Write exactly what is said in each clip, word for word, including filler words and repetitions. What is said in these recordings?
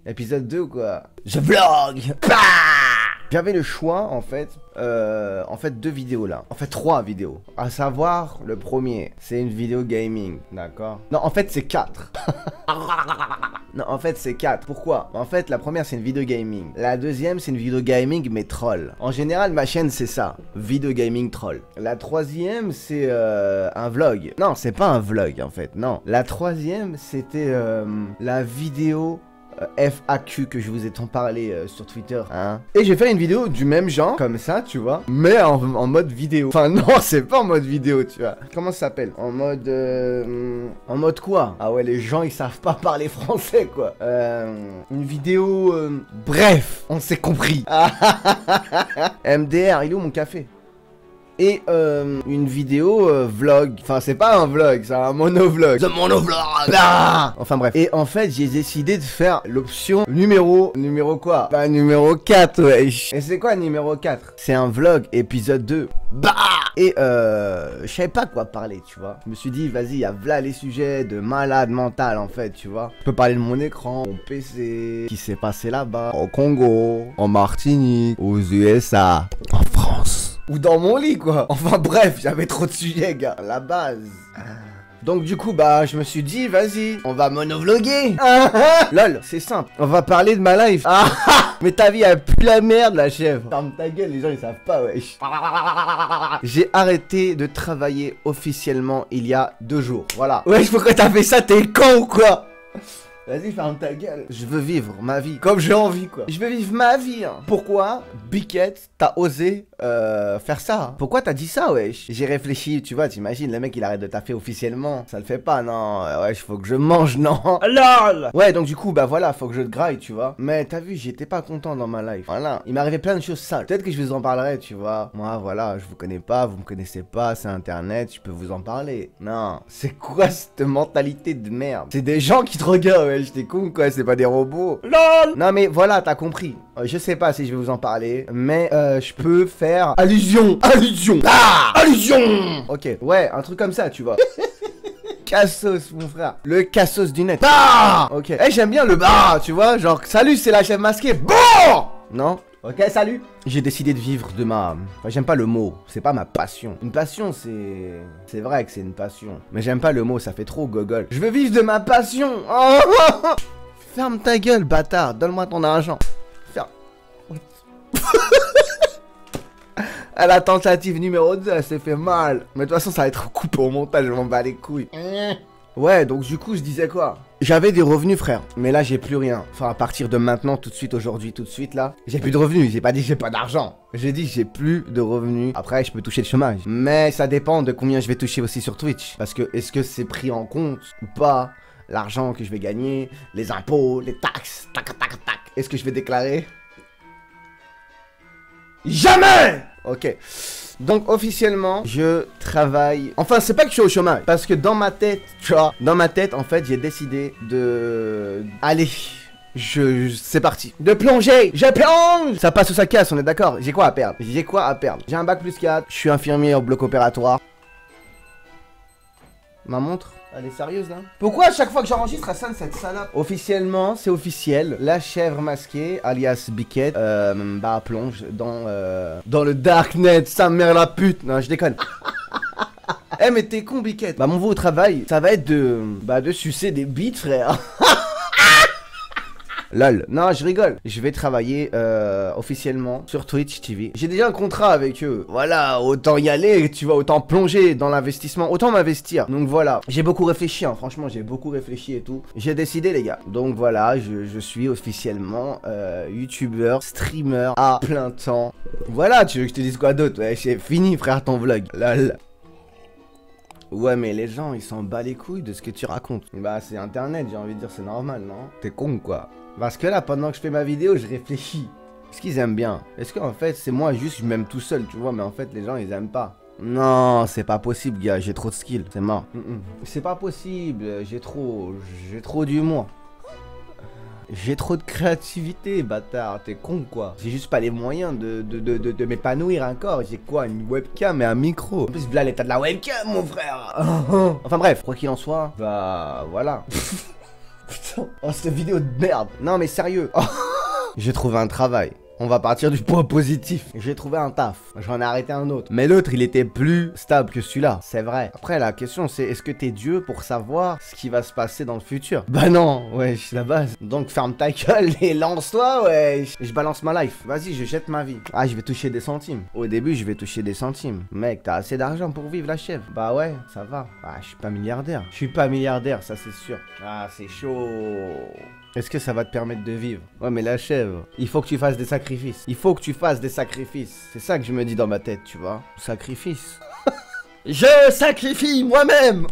Épisode deux ou quoi? Je vlog. J'avais le choix en fait, euh, en fait deux vidéos là, en fait trois vidéos. À savoir le premier, c'est une vidéo gaming, d'accord? Non, en fait c'est quatre. Non, en fait c'est quatre. Pourquoi? En fait la première c'est une vidéo gaming. La deuxième c'est une vidéo gaming mais troll. En général ma chaîne c'est ça, vidéo gaming troll. La troisième c'est euh, un vlog. Non, c'est pas un vlog en fait, non. La troisième c'était euh, la vidéo F A Q que je vous ai tant parlé euh, sur Twitter, hein. Et j'ai fait une vidéo du même genre, comme ça, tu vois, mais en, en mode vidéo. Enfin non, c'est pas en mode vidéo, tu vois. Comment ça s'appelle? En mode... Euh, en mode quoi? Ah ouais, les gens, ils savent pas parler français, quoi. Euh, une vidéo... Euh, bref, on s'est compris. M D R, il est où mon café? Et euh, une vidéo euh, vlog. Enfin c'est pas un vlog, c'est un monovlog. The monovlog. Ah enfin bref. Et en fait j'ai décidé de faire l'option numéro... Numéro quoi? Bah numéro quatre, wesh. Et c'est quoi numéro quatre? C'est un vlog épisode deux. Bah. Et euh... je savais pas quoi parler, tu vois. Je me suis dit vas-y, y'a v'là les sujets de malade mental en fait, tu vois. Je peux parler de mon écran, mon P C, qui s'est passé là-bas, au Congo, en Martinique, aux U S A, en France. Ou dans mon lit quoi. Enfin bref, j'avais trop de sujets gars, la base. Donc du coup bah je me suis dit vas-y, on va monovloguer. Lol, c'est simple, on va parler de ma life. Mais ta vie elle pue la merde la chèvre. Ferme ta gueule, les gens ils savent pas wesh. J'ai arrêté de travailler officiellement il y a deux jours, voilà. Wesh pourquoi t'as fait ça, t'es con ou quoi? Vas-y, ferme ta gueule. Je veux vivre ma vie comme j'ai envie, quoi. Je veux vivre ma vie, hein. Pourquoi, Biquette, t'as osé euh, faire ça? Pourquoi t'as dit ça, wesh? J'ai réfléchi, tu vois, t'imagines, le mec, il arrête de taffer officiellement. Ça le fait pas, non. Wesh, faut que je mange, non. LOL. Ouais, donc du coup, bah voilà, faut que je te graille, tu vois. Mais t'as vu, j'étais pas content dans ma life. Voilà, il m'est arrivé plein de choses sales. Peut-être que je vous en parlerai, tu vois. Moi, voilà, je vous connais pas, vous me connaissez pas, c'est internet, je peux vous en parler. Non, c'est quoi cette mentalité de merde? C'est des gens qui te regardent, wesh. T'es con quoi, c'est pas des robots. LOL. Non mais voilà, t'as compris. euh, Je sais pas si je vais vous en parler, mais euh, je peux faire allusion. Allusion. Ah, allusion. Ok, ouais, un truc comme ça, tu vois. Cassos, mon frère. Le cassos du net. Ah. Ok. Eh, hey, j'aime bien le bah, tu vois. Genre, salut, c'est la chef masquée. Bon. Non. Ok, salut. J'ai décidé de vivre de ma... Enfin, j'aime pas le mot. C'est pas ma passion. Une passion, c'est... C'est vrai que c'est une passion. Mais j'aime pas le mot, ça fait trop gogol. Je veux vivre de ma passion. Oh. Ferme ta gueule, bâtard. Donne-moi ton argent. Ferme. À la tentative numéro deux, elle s'est fait mal. Mais de toute façon, ça va être coupé au montage, je m'en bats les couilles. Ouais, donc du coup, je disais quoi? J'avais des revenus, frère. Mais là, j'ai plus rien. Enfin, à partir de maintenant, tout de suite, aujourd'hui, tout de suite, là, j'ai plus de revenus. J'ai pas dit que j'ai pas d'argent. J'ai dit que j'ai plus de revenus. Après, je peux toucher le chômage. Mais ça dépend de combien je vais toucher aussi sur Twitch. Parce que, est-ce que c'est pris en compte ou pas? L'argent que je vais gagner, les impôts, les taxes, tac, tac, tac. Est-ce que je vais déclarer? Jamais! Ok. Donc officiellement, je travaille... Enfin, c'est pas que je suis au chômage. Parce que dans ma tête, tu vois, dans ma tête, en fait, j'ai décidé de... Allez, je... je... c'est parti. De plonger. Je plonge. Ça passe ou ça casse, on est d'accord. J'ai quoi à perdre? J'ai quoi à perdre? J'ai un bac plus quatre. Je suis infirmier au bloc opératoire. Ma montre? Elle est sérieuse là? Pourquoi à chaque fois que j'enregistre, ça sonne cette salope? Officiellement, c'est officiel. La chèvre masquée, alias Biquette, euh, bah plonge dans, euh, dans le darknet. Sa mère la pute. Non, je déconne. Eh, hey, mais t'es con, Biquette. Bah, mon nouveau travail, ça va être de, bah, de sucer des bites, frère. Lol. Non, je rigole. Je vais travailler euh, officiellement sur Twitch T V. J'ai déjà un contrat avec eux. Voilà, autant y aller, tu vois, autant plonger dans l'investissement, autant m'investir. Donc voilà, j'ai beaucoup réfléchi, hein. Franchement, j'ai beaucoup réfléchi et tout. J'ai décidé, les gars. Donc voilà, je, je suis officiellement euh, youtubeur, streamer à plein temps. Voilà, tu veux que je te dise quoi d'autre? Ouais, c'est fini, frère, ton vlog. Lol. Ouais, mais les gens, ils s'en battent les couilles de ce que tu racontes. Bah, c'est internet, j'ai envie de dire, c'est normal, non? T'es con, quoi. Parce que là, pendant que je fais ma vidéo, je réfléchis. Est-ce qu'ils aiment bien? Est-ce qu'en fait, c'est moi juste, je m'aime tout seul, tu vois? Mais en fait, les gens, ils aiment pas. Non, c'est pas possible, gars. J'ai trop de skills. C'est mort. Mm -mm. C'est pas possible. J'ai trop... J'ai trop d'humour. J'ai trop de créativité, bâtard. T'es con, quoi. J'ai juste pas les moyens de, de, de, de, de m'épanouir encore. J'ai quoi? Une webcam et un micro. En plus, là, l'état de la webcam, mon frère. Enfin bref, quoi qu'il en soit, bah... Voilà. Putain. Oh, cette vidéo de merde. Non, mais sérieux. Oh. J'ai trouvé un travail. On va partir du point positif. J'ai trouvé un taf. J'en ai arrêté un autre. Mais l'autre, il était plus stable que celui-là. C'est vrai. Après, la question, c'est est-ce que t'es Dieu pour savoir ce qui va se passer dans le futur? Bah non, ouais, c'est la base. Donc ferme ta gueule et lance-toi, ouais. Je balance ma life. Vas-y, je jette ma vie. Ah, je vais toucher des centimes. Au début, je vais toucher des centimes. Mec, t'as assez d'argent pour vivre, la chèvre? Bah ouais, ça va. Ah, je suis pas milliardaire. Je suis pas milliardaire, ça c'est sûr. Ah, c'est chaud. Est-ce que ça va te permettre de vivre? Ouais, mais la chèvre, il faut que tu fasses des sacrifices. Il faut que tu fasses des sacrifices. C'est ça que je me dis dans ma tête, tu vois. Sacrifice. Je sacrifie moi-même.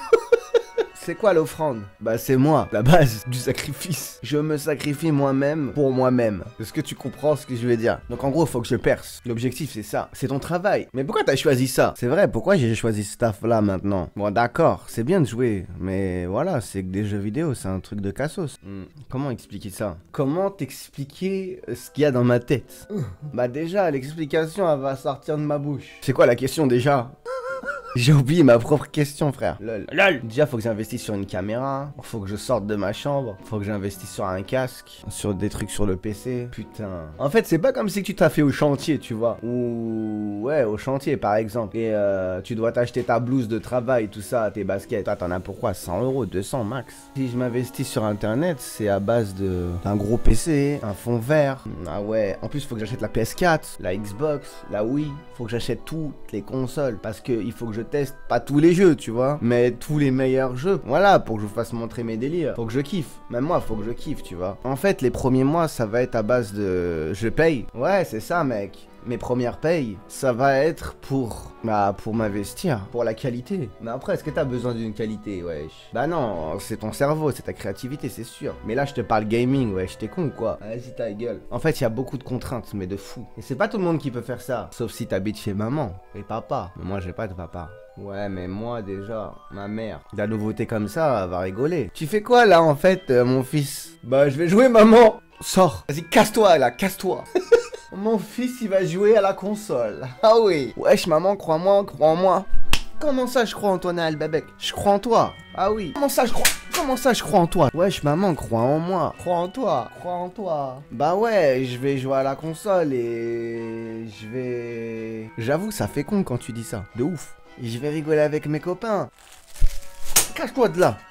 C'est quoi l'offrande? Bah c'est moi, la base du sacrifice. Je me sacrifie moi-même pour moi-même. Est-ce que tu comprends ce que je veux dire? Donc en gros, faut que je perce. L'objectif c'est ça, c'est ton travail. Mais pourquoi t'as choisi ça? C'est vrai, pourquoi j'ai choisi ce taf là maintenant? Bon d'accord, c'est bien de jouer, mais voilà, c'est que des jeux vidéo, c'est un truc de cassos. Hmm. Comment expliquer ça? Comment t'expliquer ce qu'il y a dans ma tête? Bah déjà, l'explication elle va sortir de ma bouche. C'est quoi la question déjà? J'ai oublié ma propre question, frère. Lol. Lol. Déjà, faut que j'investisse sur une caméra. Faut que je sorte de ma chambre. Faut que j'investisse sur un casque. Sur des trucs sur le P C. Putain. En fait, c'est pas comme si tu t'as fait au chantier, tu vois. Ou... Ouais, au chantier, par exemple. Et euh, tu dois t'acheter ta blouse de travail, tout ça, tes baskets. Toi, t'en as pour quoi? cent euros, deux cents max. Si je m'investis sur Internet, c'est à base de... d'un gros P C, un fond vert. Ah ouais. En plus, faut que j'achète la P S quatre, la Xbox, la Wii. Faut que j'achète toutes les consoles. Parce que il faut que je teste pas tous les jeux, tu vois, mais tous les meilleurs jeux. Voilà, pour que je vous fasse montrer mes délires. Faut que je kiffe. Même moi, faut que je kiffe, tu vois. En fait, les premiers mois, ça va être à base de... Je paye. Ouais, c'est ça, mec. Mes premières payes, ça va être pour... Bah, pour m'investir. Pour la qualité. Mais après, est-ce que t'as besoin d'une qualité, wesh? Bah non, c'est ton cerveau, c'est ta créativité, c'est sûr. Mais là, je te parle gaming, wesh, t'es con ou quoi? Vas-y, ta gueule. En fait, il y a beaucoup de contraintes, mais de fou. Et c'est pas tout le monde qui peut faire ça. Sauf si t'habites chez maman et papa. Mais moi, j'ai pas de papa. Ouais, mais moi déjà, ma mère, la nouveauté comme ça, elle va rigoler. Tu fais quoi là en fait, euh, mon fils? Bah, je vais jouer, maman. Sors. Vas-y, casse-toi là, casse-toi. Mon fils, il va jouer à la console. Ah oui. Wesh, maman, crois-moi, crois en moi. Comment ça, je crois en toi, Naël Bebek? Je crois en toi. Ah oui. Comment ça, je crois Comment ça, je crois en toi? Wesh, maman, crois en moi. Crois en toi. Crois en toi. Bah ouais, je vais jouer à la console et... Je vais... J'avoue, ça fait con quand tu dis ça. De ouf. Je vais rigoler avec mes copains. Cache-toi de là.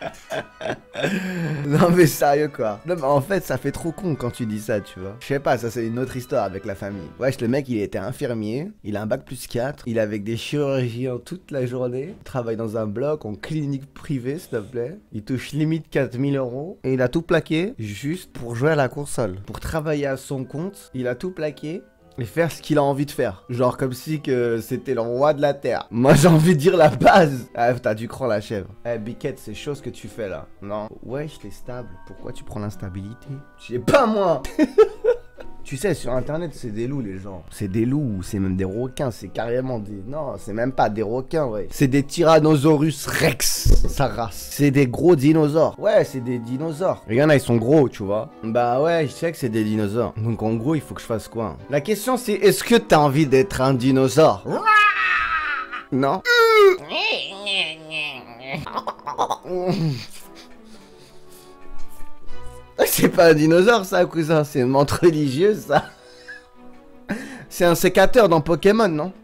Non mais sérieux quoi. Non mais en fait ça fait trop con quand tu dis ça, tu vois. Je sais pas, ça c'est une autre histoire avec la famille. Wesh, le mec il était infirmier, il a un bac plus quatre, il est avec des chirurgiens toute la journée, il travaille dans un bloc en clinique privée s'il te plaît, il touche limite quatre mille euros et il a tout plaqué juste pour jouer à la console. Pour travailler à son compte, il a tout plaqué et faire ce qu'il a envie de faire. Genre comme si que c'était le roi de la terre. Moi j'ai envie de dire la base. Ah, t'as du cran la chèvre. Eh, hey, Biquette, c'est chaud ce que tu fais là. Non. Wesh, t'es stable. Pourquoi tu prends l'instabilité? Je sais pas moi. Tu sais, sur internet, c'est des loups, les gens. C'est des loups, c'est même des requins, c'est carrément des... Non, c'est même pas des requins, ouais. C'est des Tyrannosaurus Rex, sa race. C'est des gros dinosaures. Ouais, c'est des dinosaures. Il y en a, ils sont gros, tu vois. Bah ouais, je sais que c'est des dinosaures. Donc en gros, il faut que je fasse quoi? La question, c'est est-ce que t'as envie d'être un dinosaure? Non. C'est pas un dinosaure ça, cousin, c'est une menthe religieuse ça. C'est un sécateur dans Pokémon, non?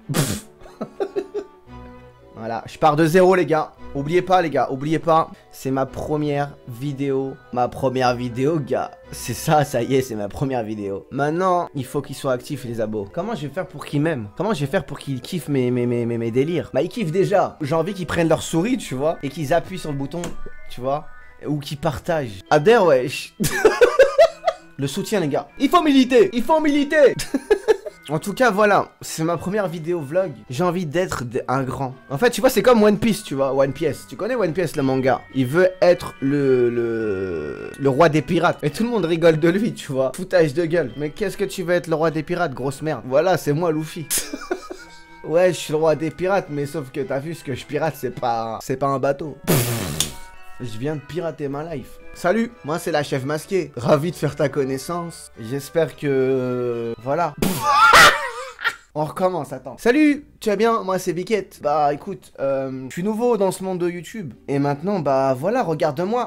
Voilà, je pars de zéro les gars. Oubliez pas les gars, oubliez pas. C'est ma première vidéo. Ma première vidéo, gars. C'est ça, ça y est, c'est ma première vidéo. Maintenant, il faut qu'ils soient actifs les abos. Comment je vais faire pour qu'ils m'aiment? Comment je vais faire pour qu'ils kiffent mes, mes, mes, mes, mes délires? Bah ils kiffent déjà. J'ai envie qu'ils prennent leur souris, tu vois, et qu'ils appuient sur le bouton, tu vois. Ou qui partagent. Adhère, wesh. Le soutien, les gars. Il faut militer. Il faut militer. En tout cas, voilà. C'est ma première vidéo vlog. J'ai envie d'être un grand. En fait, tu vois, c'est comme One Piece, tu vois. One Piece. Tu connais One Piece, le manga? Il veut être le, le... le roi des pirates. Et tout le monde rigole de lui, tu vois. Foutage de gueule. Mais qu'est-ce que tu veux être le roi des pirates, grosse merde? Voilà, c'est moi, Luffy. Ouais, je suis le roi des pirates, mais sauf que t'as vu, ce que je pirate, c'est pas... C'est pas un bateau. Je viens de pirater ma life. Salut, moi c'est la chef masquée. Ravi de faire ta connaissance. J'espère que... Voilà. On recommence, attends. Salut, tu vas bien? Moi c'est Biquette. Bah écoute, euh, je suis nouveau dans ce monde de YouTube. Et maintenant, bah voilà, regarde-moi.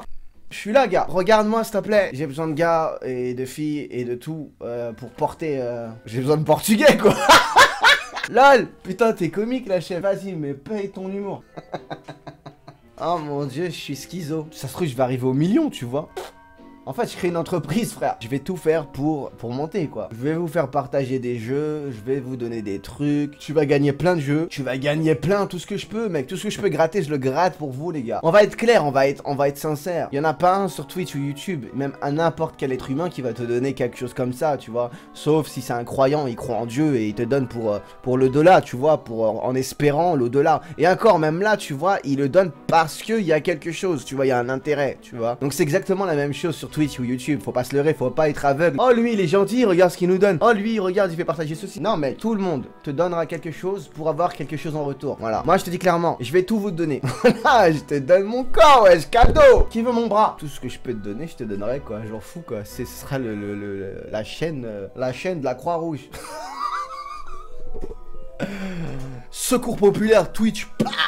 Je suis là, gars. Regarde-moi, s'il te plaît. J'ai besoin de gars et de filles et de tout euh, pour porter... Euh... J'ai besoin de portugais, quoi. Lol. Putain, t'es comique, la chef. Vas-y, mais paye ton humour. Oh mon dieu, je suis schizo. Ça se trouve, je vais arriver au million, tu vois. En fait, je crée une entreprise, frère. Je vais tout faire pour, pour monter, quoi. Je vais vous faire partager des jeux, je vais vous donner des trucs. Tu vas gagner plein de jeux. Tu vas gagner plein, tout ce que je peux, mec. Tout ce que je peux gratter, je le gratte pour vous, les gars. On va être clair, on va être, on va être sincère. Il y en a pas un sur Twitch ou YouTube, même à n'importe quel être humain qui va te donner quelque chose comme ça, tu vois. Sauf si c'est un croyant, il croit en Dieu et il te donne pour, pour l'au-delà, tu vois, pour, en espérant l'au-delà. Et encore, même là, tu vois, il le donne parce qu'il y a quelque chose, tu vois, il y a un intérêt, tu vois. Donc c'est exactement la même chose sur Twitch ou YouTube, faut pas se leurrer, faut pas être aveugle. Oh lui il est gentil, regarde ce qu'il nous donne. Oh lui regarde, il fait partager ceci. Non mais tout le monde te donnera quelque chose pour avoir quelque chose en retour. Voilà. Moi je te dis clairement, je vais tout vous donner. Voilà, je te donne mon corps, wesh, cadeau. Qui veut mon bras? Tout ce que je peux te donner, je te donnerai quoi. J'en fous quoi. Ce sera le, le, le, la chaîne, euh, la chaîne de la Croix-Rouge. Secours populaire Twitch.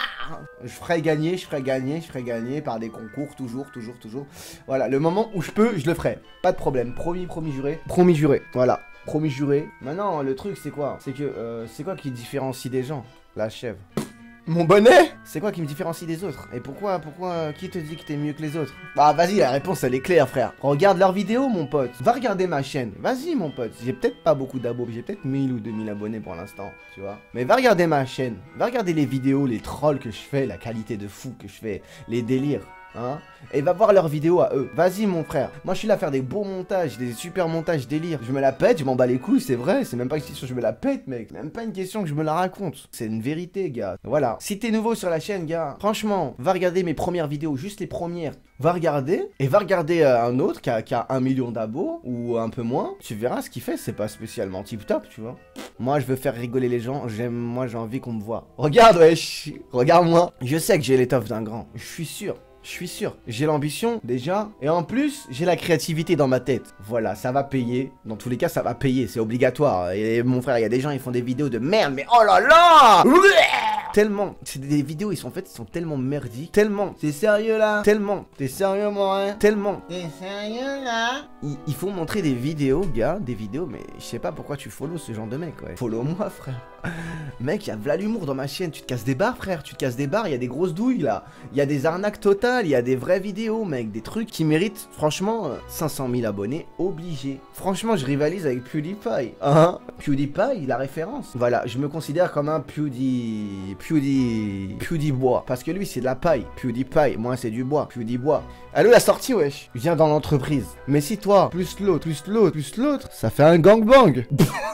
Je ferai gagner, je ferai gagner, je ferai gagner par des concours, toujours, toujours, toujours. Voilà, le moment où je peux, je le ferai. Pas de problème. Promis, promis, juré. Promis, juré. Voilà. Promis, juré. Maintenant, le truc, c'est quoi? C'est que, euh, c'est quoi qui différencie des gens? La chèvre. Mon bonnet? C'est quoi qui me différencie des autres? Et pourquoi, pourquoi, qui te dit que t'es mieux que les autres? Bah vas-y, la réponse elle est claire, frère. Regarde leurs vidéos, mon pote. Va regarder ma chaîne. Vas-y, mon pote. J'ai peut-être pas beaucoup d'abos, j'ai peut-être mille ou deux mille abonnés pour l'instant, tu vois. Mais va regarder ma chaîne. Va regarder les vidéos, les trolls que je fais, la qualité de fou que je fais, les délires. Hein, et va voir leurs vidéos à eux. Vas-y mon frère. Moi je suis là à faire des beaux montages, des super montages délire. Je me la pète, je m'en bats les couilles, c'est vrai. C'est même pas une question que je me la pète, mec. C'est même pas une question que je me la raconte. C'est une vérité, gars. Voilà. Si t'es nouveau sur la chaîne, gars, franchement, va regarder mes premières vidéos, juste les premières. Va regarder et va regarder euh, un autre qui a, qui a un million d'abos ou un peu moins. Tu verras ce qu'il fait, c'est pas spécialement tip top, tu vois. Moi je veux faire rigoler les gens, j'aime, moi j'ai envie qu'on me voit. Regarde, wesh, regarde-moi. Je sais que j'ai l'étoffe d'un grand, je suis sûr. Je suis sûr, j'ai l'ambition déjà, et en plus, j'ai la créativité dans ma tête. Voilà, ça va payer. Dans tous les cas, ça va payer, c'est obligatoire. Et mon frère, il y a des gens, ils font des vidéos de merde, mais oh là là! Tellement, c'est des vidéos, ils sont en fait, ils sont tellement merdiques. Tellement, t'es sérieux là? Tellement, t'es sérieux moi hein? Tellement, t'es sérieux là? Il, il faut montrer des vidéos, gars, des vidéos, mais je sais pas pourquoi tu follow ce genre de mec, ouais. Follow moi, frère. Mec, il y a de l'humour dans ma chaîne, tu te casses des barres, frère, tu te casses des barres, il y a des grosses douilles là. Il y a des arnaques totales, il y a des vraies vidéos, mec, des trucs qui méritent, franchement, euh, cinq cent mille abonnés, obligé. Franchement, je rivalise avec PewDiePie. Hein? PewDiePie, la référence. Voilà, je me considère comme un Pewdie... Pewdie... PewDieBois. Parce que lui, c'est de la paille. PewDiePie, moi, c'est du bois. PewDieBois. Allô, la sortie, wesh. Je viens dans l'entreprise. Mais si toi, plus l'autre, plus l'autre, plus l'autre, ça fait un gangbang.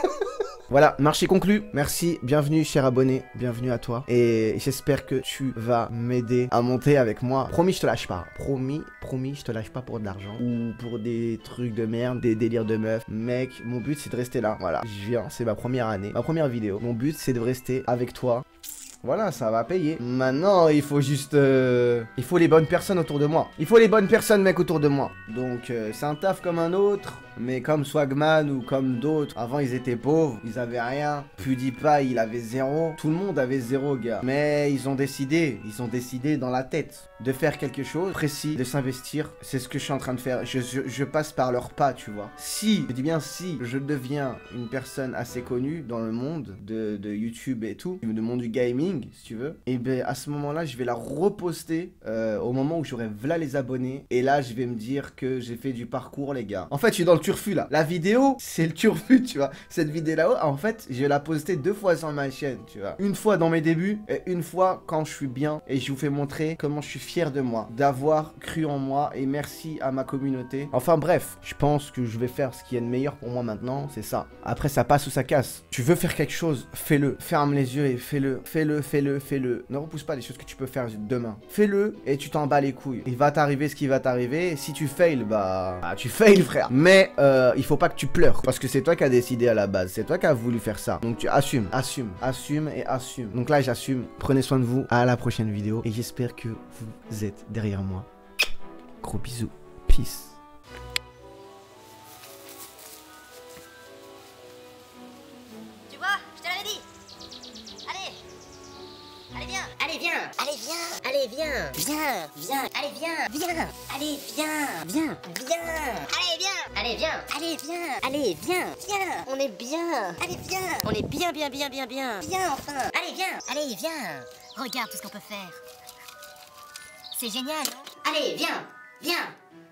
Voilà, marché conclu. Merci, bienvenue cher abonné, bienvenue à toi. Et j'espère que tu vas m'aider à monter avec moi. Promis, je te lâche pas. Promis, promis, je te lâche pas pour de l'argent. Ou pour des trucs de merde, des délires de meufs. Mec, mon but c'est de rester là. Voilà, je viens, c'est ma première année, ma première vidéo. Mon but c'est de rester avec toi. Voilà, ça va payer. Maintenant, il faut juste... Euh... Il faut les bonnes personnes autour de moi. Il faut les bonnes personnes, mec, autour de moi. Donc, euh, c'est un taf comme un autre. Mais comme Swagman ou comme d'autres, avant ils étaient pauvres, ils avaient rien. PewDiePie, il avait zéro. Tout le monde avait zéro, gars. Mais ils ont décidé, ils ont décidé dans la tête de faire quelque chose précis, de s'investir. C'est ce que je suis en train de faire. Je, je, je passe par leurs pas, tu vois. Si, je dis bien si, je deviens une personne assez connue dans le monde de, de YouTube et tout, du monde du gaming, si tu veux, et bien à ce moment-là, je vais la reposter euh, au moment où j'aurai v'là les abonnés. Et là, je vais me dire que j'ai fait du parcours, les gars. En fait, je suis dans le turfu là. La vidéo, c'est le turfu, tu vois. Cette vidéo là-haut, en fait, je vais la poster deux fois sur ma chaîne, tu vois. Une fois dans mes débuts et une fois quand je suis bien. Et je vous fais montrer comment je suis fier de moi, d'avoir cru en moi. Et merci à ma communauté. Enfin bref, je pense que je vais faire ce qui est le meilleur pour moi maintenant, c'est ça. Après, ça passe ou ça casse. Tu veux faire quelque chose, fais-le. Ferme les yeux et fais-le. Fais-le, fais-le, fais-le. Ne repousse pas les choses que tu peux faire demain. Fais-le et tu t'en bats les couilles. Il va t'arriver ce qui va t'arriver. Si tu fails, bah, bah tu fails, frère. Mais euh, il faut pas que tu pleures parce que c'est toi qui as décidé à la base, c'est toi qui as voulu faire ça, donc tu assumes, assume, assume et assume. Donc là j'assume, prenez soin de vous, à la prochaine vidéo et j'espère que vous êtes derrière moi. Gros bisous, peace. Tu vois, je te l'avais dit. Allez, allez viens. Allez, viens. Allez, viens. Allez, viens. Viens. Viens. Allez, viens. Viens. Allez, viens. Viens. Viens. Allez, viens. Allez, viens. Allez, viens. Allez, viens. Viens. On est bien. Allez, viens. On est bien, bien, bien, bien, bien. Viens, enfin. Allez, viens. Allez, viens. Regarde tout ce qu'on peut faire. C'est génial, non? Allez, viens. Viens.